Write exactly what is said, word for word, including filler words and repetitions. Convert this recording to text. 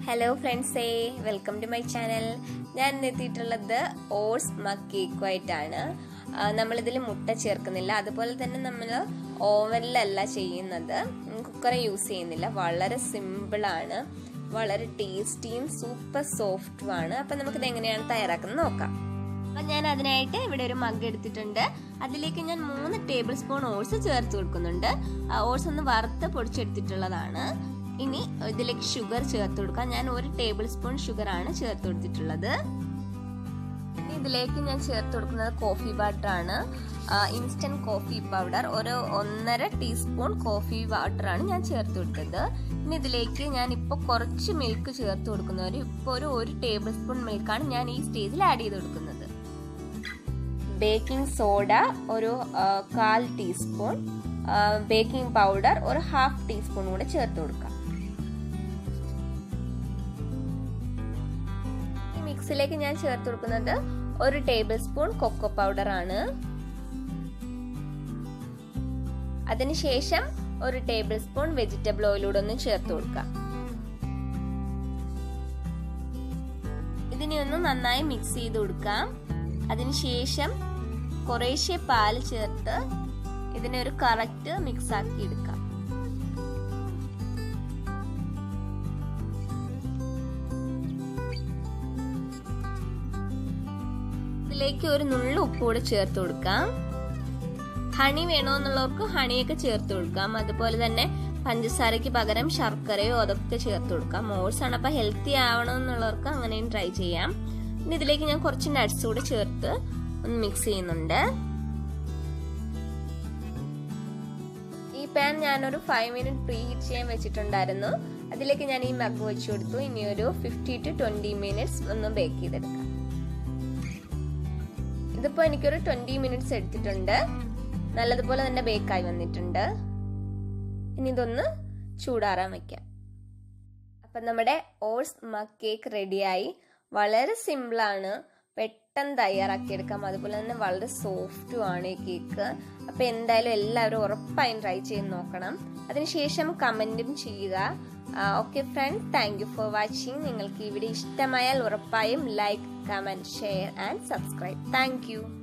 Hello ഫ്രണ്ട്സേ, welcome to my channel. ഞാൻ എത്തിയിട്ടുള്ളത് ഓട്സ് മഗ് കേക്കുമായിട്ടാണ്. നമ്മളിതിൽ മുട്ട ചേർക്കുന്നില്ല, അതുപോലെ തന്നെ നമ്മൾ ഓവനിലല്ല ചെയ്യുന്നത്, കുക്കർ യൂസ് ചെയ്യുന്നില്ല. വളരെ സിമ്പിളാണ്, വളരെ ടേസ്റ്റിയും സൂപ്പർ സോഫ്റ്റുമാണ്. അപ്പം നമുക്കിത് എങ്ങനെയാണ് തയ്യാറാക്കുന്നത് നോക്കാം. അപ്പം ഞാൻ അതിനായിട്ട് ഇവിടെ ഒരു മഗ് എടുത്തിട്ടുണ്ട്. അതിലേക്ക് ഞാൻ മൂന്ന് ടേബിൾ സ്പൂൺ ഓട്സ് ചേർത്ത് കൊടുക്കുന്നുണ്ട്. ഓട്സ് ഒന്ന് വറുത്ത് പൊടിച്ചെടുത്തിട്ടുള്ളതാണ്. ഇനി ഇതിലേക്ക് ഷുഗർ ചേർത്ത് കൊടുക്കാം. ഞാൻ ഒരു ടേബിൾ സ്പൂൺ ഷുഗർ ആണ് ചേർത്ത് കൊടുത്തിട്ടുള്ളത്. ഇനി ഇതിലേക്ക് ഞാൻ ചേർത്ത് കൊടുക്കുന്നത് കോഫി വാട്ടർ ആണ്, ഇൻസ്റ്റന്റ് കോഫി പൗഡർ. ഒരു ഒന്നര ടീസ്പൂൺ കോഫി വാട്ടർ ആണ് ഞാൻ ചേർത്ത് കൊടുത്തത്. ഇനി ഇതിലേക്ക് ഞാൻ ഇപ്പോൾ കുറച്ച് മിൽക്ക് ചേർത്ത് കൊടുക്കുന്നത്. ഇപ്പോൾ ഒരു ഒരു ടേബിൾ സ്പൂൺ മിൽക്കാണ് ഞാൻ ഈ സ്റ്റേജിൽ ആഡ് ചെയ്ത് കൊടുക്കുന്നത്. ബേക്കിംഗ് സോഡ ഒരു കാൽ ടീസ്പൂൺ, ബേക്കിംഗ് പൗഡർ ഒരു ഹാഫ് ടീസ്പൂൺ കൂടെ ചേർത്ത് കൊടുക്കാം. മിക്സിലേക്ക് ഞാൻ ചേർത്ത് കൊടുക്കുന്നത് ഒരു ടേബിൾ സ്പൂൺ കൊക്കോ പൗഡർ ആണ്. അതിനുശേഷം ഒരു ടേബിൾ സ്പൂൺ വെജിറ്റബിൾ ഓയിലൂടെ ഒന്ന് ചേർത്ത് കൊടുക്കാം. ഇതിനെ ഒന്ന് നന്നായി മിക്സ് ചെയ്ത് കൊടുക്കാം. അതിനുശേഷം കുറേശ്ശെ പാൽ ചേർത്ത് ഇതിനെ ഒരു കറക്റ്റ് മിക്സ് ആക്കി എടുക്കാം. ഇതിലേക്ക് ഒരു നുള്ളു ഉപ്പ് കൂടെ ചേർത്ത് കൊടുക്കാം. ഹണി വേണമെന്നുള്ളവർക്ക് ഹണിയൊക്കെ ചേർത്ത് കൊടുക്കാം. അതുപോലെ തന്നെ പഞ്ചസാരയ്ക്ക് പകരം ശർക്കരയോ അതൊക്കെ ചേർത്ത് കൊടുക്കാം. ഓട്സ് ആണ്, അപ്പൊ ഹെൽത്തി ആവണമെന്നുള്ളവർക്ക് അങ്ങനെയും ട്രൈ ചെയ്യാം. ഇനി ഇതിലേക്ക് ഞാൻ കുറച്ച് നട്ട്സ് കൂടെ ചേർത്ത് ഒന്ന് മിക്സ് ചെയ്യുന്നുണ്ട്. ഈ പാൻ ഞാനൊരു ഫൈവ് മിനിറ്റ് പ്രീ ഹീറ്റ് ചെയ്യാൻ വെച്ചിട്ടുണ്ടായിരുന്നു. അതിലേക്ക് ഞാൻ ഈ മഗ് വെച്ച് കൊടുത്തു. ഇനി ഒരു ഫിഫ്റ്റി ടു ട്വന്റി മിനിറ്റ്സ് ഒന്ന് ബേക്ക് ചെയ്തെടുക്കാം. ഇതിപ്പോ എനിക്കൊരു ട്വന്റി മിനിറ്റ്സ് എടുത്തിട്ടുണ്ട്. നല്ലതുപോലെ തന്നെ ബേക്കായി വന്നിട്ടുണ്ട്. ഇനി ഇതൊന്ന് ചൂടാറാൻ വെക്കാം. അപ്പം നമ്മുടെ ഓട്സ് മഗ് കേക്ക് റെഡിയായി. വളരെ സിമ്പിളാണ്, പെട്ടെന്ന് തയ്യാറാക്കിയെടുക്കാം. അതുപോലെ തന്നെ വളരെ സോഫ്റ്റും ആണ് ഈ കേക്ക്. അപ്പം എന്തായാലും എല്ലാവരും ഉറപ്പായും ട്രൈ ചെയ്ത് നോക്കണം. അതിനുശേഷം കമൻറ്റും ചെയ്യുക. Okay friends, thank you for watching. നിങ്ങൾക്ക് ഈ വീഡിയോ ഇഷ്ടമായാൽ ഉറപ്പായും like, comment, share and subscribe. Thank U.